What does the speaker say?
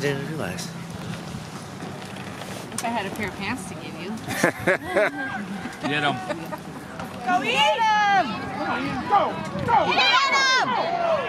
didn't realize. If I had a pair of pants to give you. Get him. Go eat him! Go! Go! Get him!